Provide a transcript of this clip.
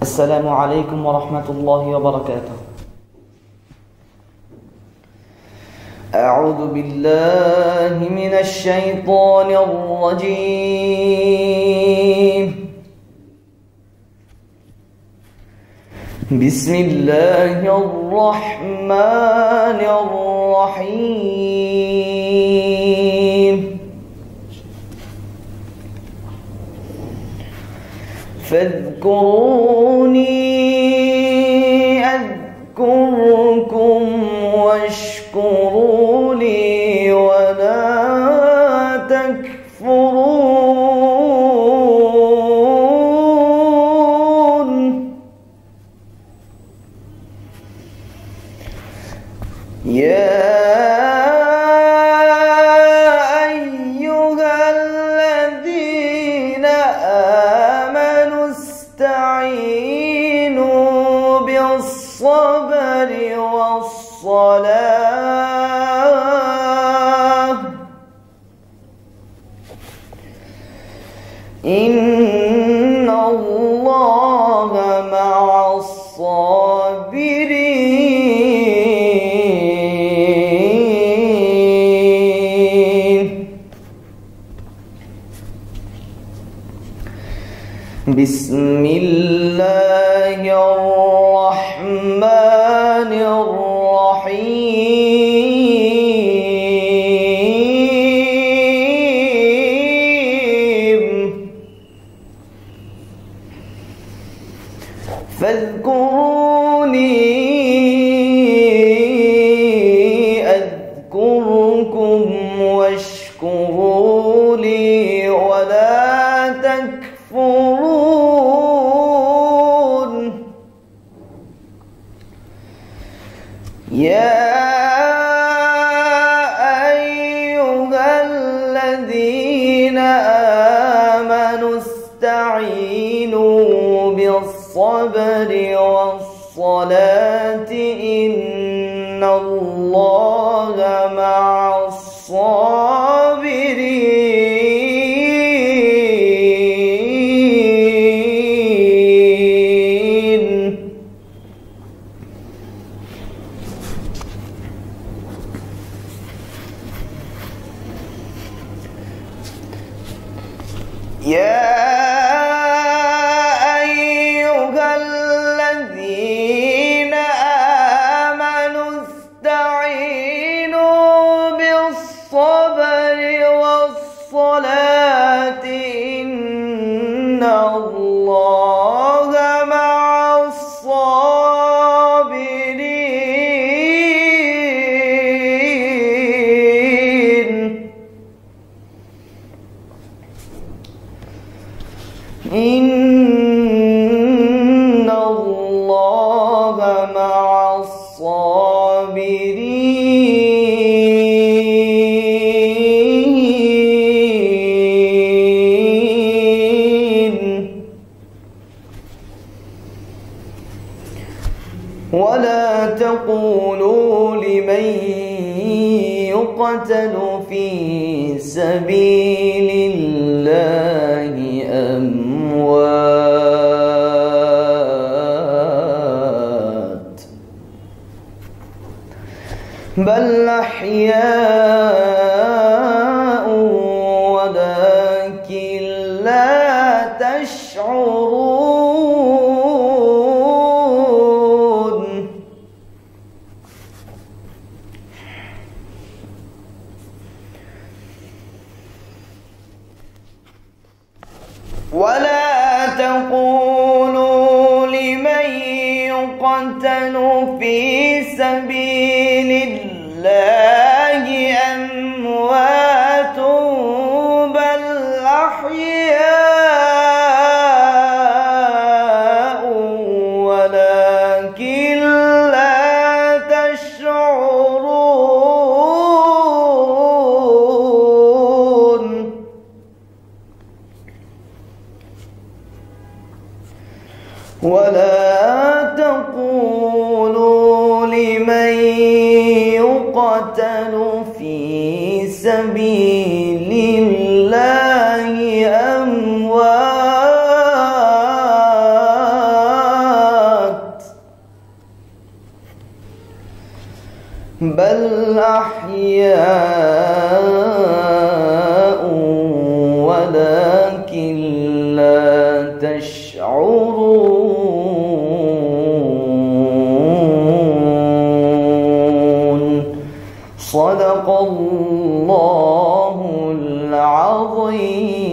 السلام عليكم ورحمة الله وبركاته. أعوذ بالله من الشيطان الرجيم. بسم الله الرحمن الرحيم. فاذكروني أذكركم واشكروا لي ولا تكفرون. يا أيها الذين آمنوا استعينوا بالصبر والصلاة إن الله مع الصابرين. بسم الله الرحمن الرحيم. فاذكروني أذكركم واشكروا لي ولا تكفرون. يا أيها الذين آمنوا استعينوا بالصبر والصلاة إن الله مع الصابرين. يا أيها الذين آمنوا استعينوا بالصبر والصلاة إن الله مع الصابرين. إن الله مع الصابرين. ولا تقولوا لمن يقتل في سبيل الله أموات بل أحياء ولكن لا تشعرون. ولا تقولوا لمن يقتل في سبيل الله أموات بل أحياء ولكن لا تشعرون. ولا تقولوا لمن يقتل في سبيل الله أموات بل أحياء ولكن لا تشعرون. صدق الله العظيم.